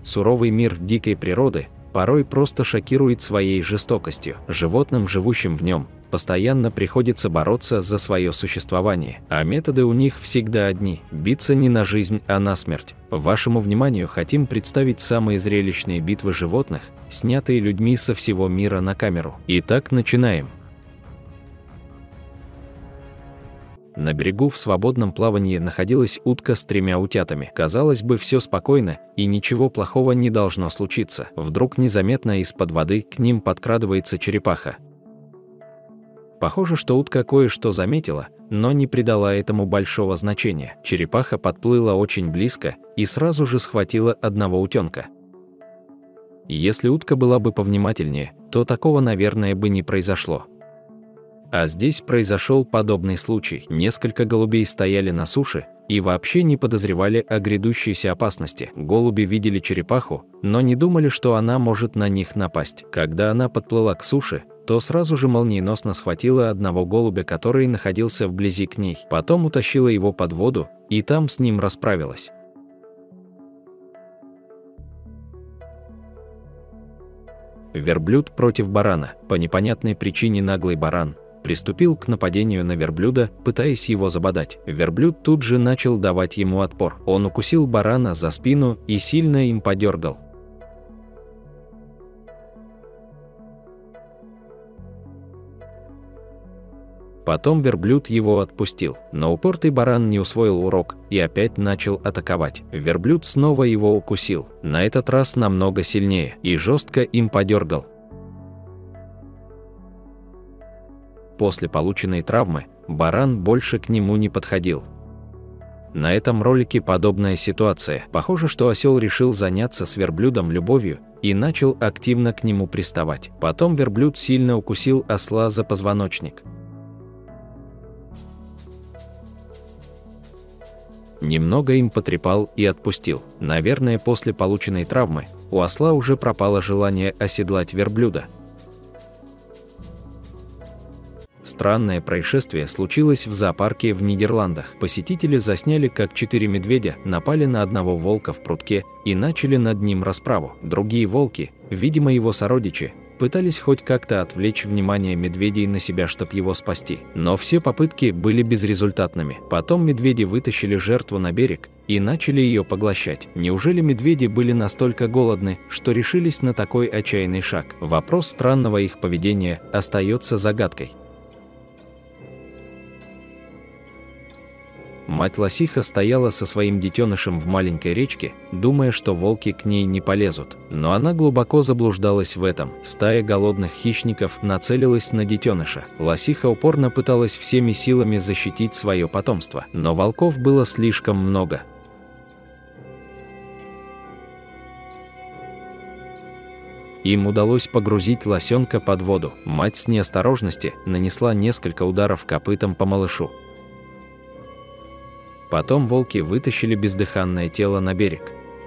Суровый мир дикой природы порой просто шокирует своей жестокостью. Животным, живущим в нем, постоянно приходится бороться за свое существование, а методы у них всегда одни – биться не на жизнь, а на смерть. Вашему вниманию хотим представить самые зрелищные битвы животных, снятые людьми со всего мира на камеру. Итак, начинаем. На берегу в свободном плавании находилась утка с 3 утятами. Казалось бы, все спокойно, и ничего плохого не должно случиться. Вдруг незаметно из-под воды к ним подкрадывается черепаха. Похоже, что утка кое-что заметила, но не придала этому большого значения. Черепаха подплыла очень близко и сразу же схватила одного утенка. Если утка была бы повнимательнее, то такого, наверное, бы не произошло. А здесь произошел подобный случай. Несколько голубей стояли на суше и вообще не подозревали о грядущейся опасности. Голуби видели черепаху, но не думали, что она может на них напасть. Когда она подплыла к суше, то сразу же молниеносно схватила одного голубя, который находился вблизи к ней. Потом утащила его под воду и там с ним расправилась. Верблюд против барана. По непонятной причине наглый баран приступил к нападению на верблюда, пытаясь его забодать. Верблюд тут же начал давать ему отпор. Он укусил барана за спину и сильно им подергал. Потом верблюд его отпустил, но упертый баран не усвоил урок и опять начал атаковать. Верблюд снова его укусил, на этот раз намного сильнее, и жестко им подергал. После полученной травмы баран больше к нему не подходил. На этом ролике подобная ситуация. Похоже, что осел решил заняться с верблюдом любовью и начал активно к нему приставать. Потом верблюд сильно укусил осла за позвоночник. Немного им потрепал и отпустил. Наверное, после полученной травмы у осла уже пропало желание оседлать верблюда. Странное происшествие случилось в зоопарке в Нидерландах. Посетители засняли, как 4 медведя напали на одного волка в прутке и начали над ним расправу. Другие волки, видимо его сородичи, пытались хоть как-то отвлечь внимание медведей на себя, чтобы его спасти. Но все попытки были безрезультатными. Потом медведи вытащили жертву на берег и начали ее поглощать. Неужели медведи были настолько голодны, что решились на такой отчаянный шаг? Вопрос странного их поведения остается загадкой. Мать-лосиха стояла со своим детенышем в маленькой речке, думая, что волки к ней не полезут. Но она глубоко заблуждалась в этом. Стая голодных хищников нацелилась на детеныша. Лосиха упорно пыталась всеми силами защитить свое потомство, но волков было слишком много. Им удалось погрузить лосенка под воду. Мать с неосторожности нанесла несколько ударов копытом по малышу. Потом волки вытащили бездыханное тело на берег.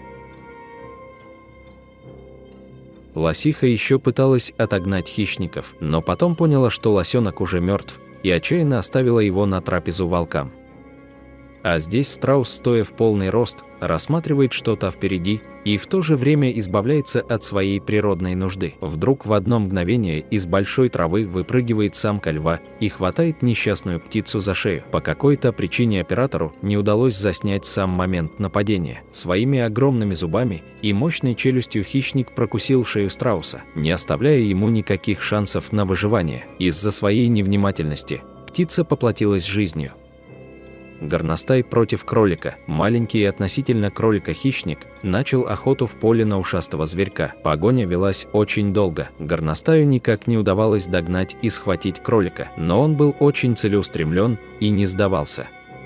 Лосиха еще пыталась отогнать хищников, но потом поняла, что лосенок уже мертв, и отчаянно оставила его на трапезу волкам. А здесь страус, стоя в полный рост, рассматривает что-то впереди и в то же время избавляется от своей природной нужды. Вдруг в одно мгновение из большой травы выпрыгивает самка льва и хватает несчастную птицу за шею. По какой-то причине оператору не удалось заснять сам момент нападения. Своими огромными зубами и мощной челюстью хищник прокусил шею страуса, не оставляя ему никаких шансов на выживание. Из-за своей невнимательности птица поплатилась жизнью. Горностай против кролика. Маленький и относительно кролика хищник начал охоту в поле на ушастого зверька. Погоня велась очень долго. Горностаю никак не удавалось догнать и схватить кролика, но он был очень целеустремлен и не сдавался.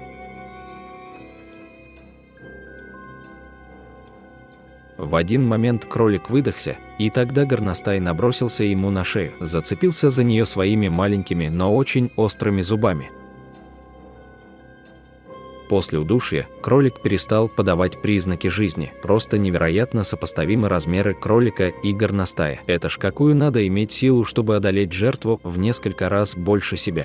В один момент кролик выдохся, и тогда горностай набросился ему на шею, зацепился за нее своими маленькими, но очень острыми зубами. После удушья кролик перестал подавать признаки жизни. Просто невероятно сопоставимы размеры кролика и горностая. Это ж какую надо иметь силу, чтобы одолеть жертву в несколько раз больше себя.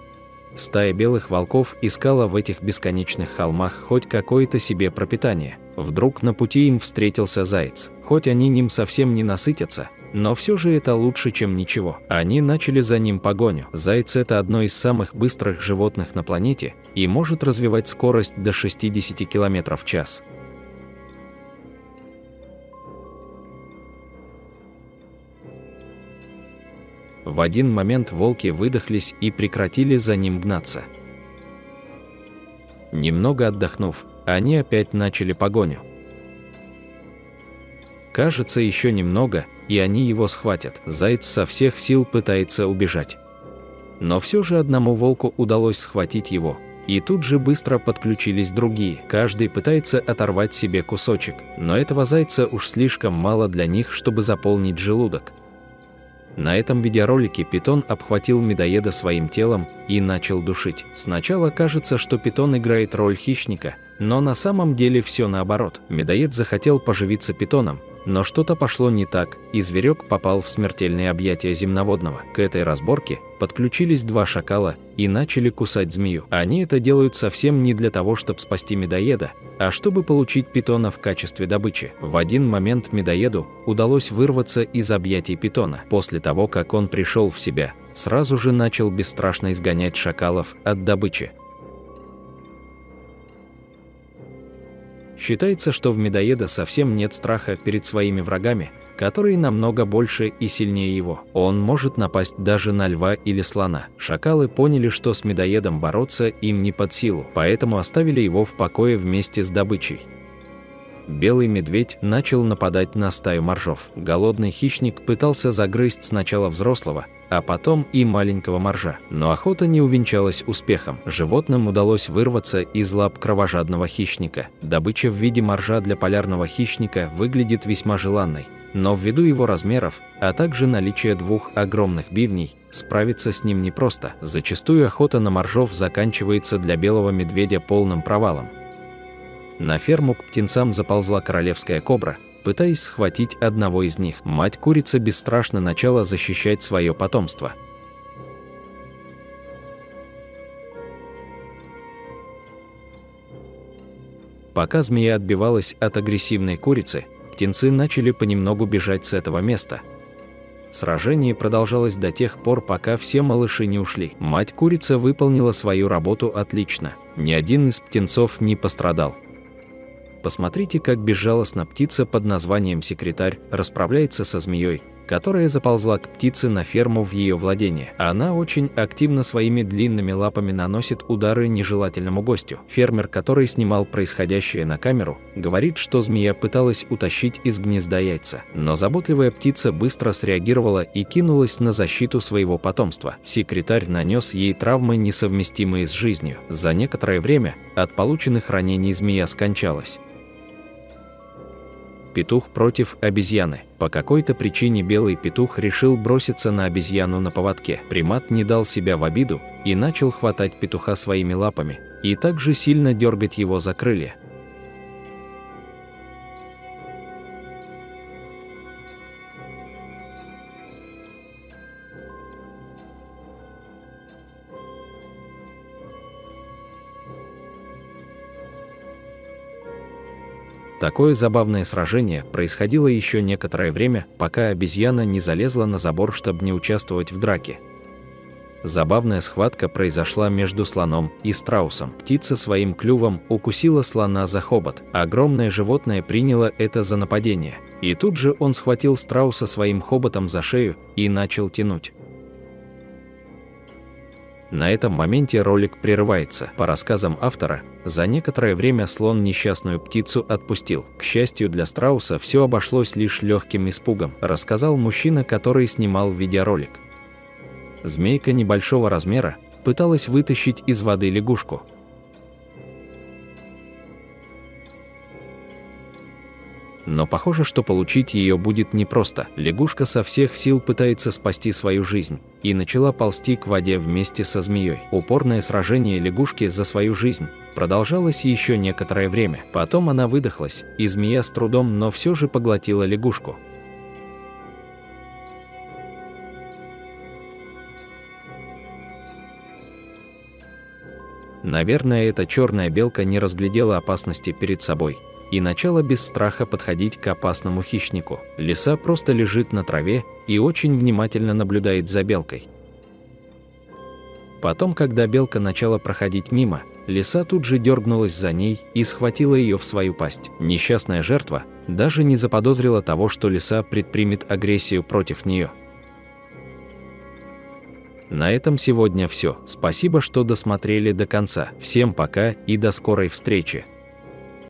Стая белых волков искала в этих бесконечных холмах хоть какое-то себе пропитание. Вдруг на пути им встретился заяц. Хоть они ним совсем не насытятся, но все же это лучше, чем ничего. Они начали за ним погоню. Заяц – это одно из самых быстрых животных на планете и может развивать скорость до 60 км в час. В один момент волки выдохлись и прекратили за ним гнаться. Немного отдохнув, они опять начали погоню. Кажется, еще немного, и они его схватят. Заяц со всех сил пытается убежать. Но все же одному волку удалось схватить его, и тут же быстро подключились другие. Каждый пытается оторвать себе кусочек, но этого зайца уж слишком мало для них, чтобы заполнить желудок. На этом видеоролике питон обхватил медоеда своим телом и начал душить. Сначала кажется, что питон играет роль хищника, но на самом деле все наоборот. Медоед захотел поживиться питоном, но что-то пошло не так, и зверек попал в смертельные объятия земноводного. К этой разборке подключились два шакала и начали кусать змею. Они это делают совсем не для того, чтобы спасти медоеда, а чтобы получить питона в качестве добычи. В один момент медоеду удалось вырваться из объятий питона. После того, как он пришел в себя, сразу же начал бесстрашно изгонять шакалов от добычи. Считается, что в медоеда совсем нет страха перед своими врагами, которые намного больше и сильнее его. Он может напасть даже на льва или слона. Шакалы поняли, что с медоедом бороться им не под силу, поэтому оставили его в покое вместе с добычей. Белый медведь начал нападать на стаю моржов. Голодный хищник пытался загрызть сначала взрослого, а потом и маленького моржа. Но охота не увенчалась успехом. Животным удалось вырваться из лап кровожадного хищника. Добыча в виде моржа для полярного хищника выглядит весьма желанной, но ввиду его размеров, а также наличия двух огромных бивней, справиться с ним непросто. Зачастую охота на моржов заканчивается для белого медведя полным провалом. На ферму к птенцам заползла королевская кобра, пытаясь схватить одного из них. Мать-курица бесстрашно начала защищать свое потомство. Пока змея отбивалась от агрессивной курицы, птенцы начали понемногу бежать с этого места. Сражение продолжалось до тех пор, пока все малыши не ушли. Мать-курица выполнила свою работу отлично. Ни один из птенцов не пострадал. Посмотрите, как безжалостно птица под названием секретарь расправляется со змеей, которая заползла к птице на ферму в ее владение. Она очень активно своими длинными лапами наносит удары нежелательному гостю. Фермер, который снимал происходящее на камеру, говорит, что змея пыталась утащить из гнезда яйца. Но заботливая птица быстро среагировала и кинулась на защиту своего потомства. Секретарь нанес ей травмы, несовместимые с жизнью. За некоторое время от полученных ранений змея скончалась. Петух против обезьяны. По какой-то причине белый петух решил броситься на обезьяну на поводке. Примат не дал себя в обиду и начал хватать петуха своими лапами и также сильно дергать его за крылья. Такое забавное сражение происходило еще некоторое время, пока обезьяна не залезла на забор, чтобы не участвовать в драке. Забавная схватка произошла между слоном и страусом. Птица своим клювом укусила слона за хобот. Огромное животное приняло это за нападение, и тут же он схватил страуса своим хоботом за шею и начал тянуть. На этом моменте ролик прерывается. По рассказам автора, за некоторое время слон несчастную птицу отпустил. К счастью для страуса, все обошлось лишь легким испугом, рассказал мужчина, который снимал видеоролик. Змейка небольшого размера пыталась вытащить из воды лягушку. Но похоже, что получить ее будет непросто. Лягушка со всех сил пытается спасти свою жизнь и начала ползти к воде вместе со змеей. Упорное сражение лягушки за свою жизнь продолжалось еще некоторое время. Потом она выдохлась, и змея с трудом, но все же поглотила лягушку. Наверное, эта черная белка не разглядела опасности перед собой и начала без страха подходить к опасному хищнику. Лиса просто лежит на траве и очень внимательно наблюдает за белкой. Потом, когда белка начала проходить мимо, лиса тут же дернулась за ней и схватила ее в свою пасть. Несчастная жертва даже не заподозрила того, что лиса предпримет агрессию против нее. На этом сегодня все. Спасибо, что досмотрели до конца. Всем пока и до скорой встречи.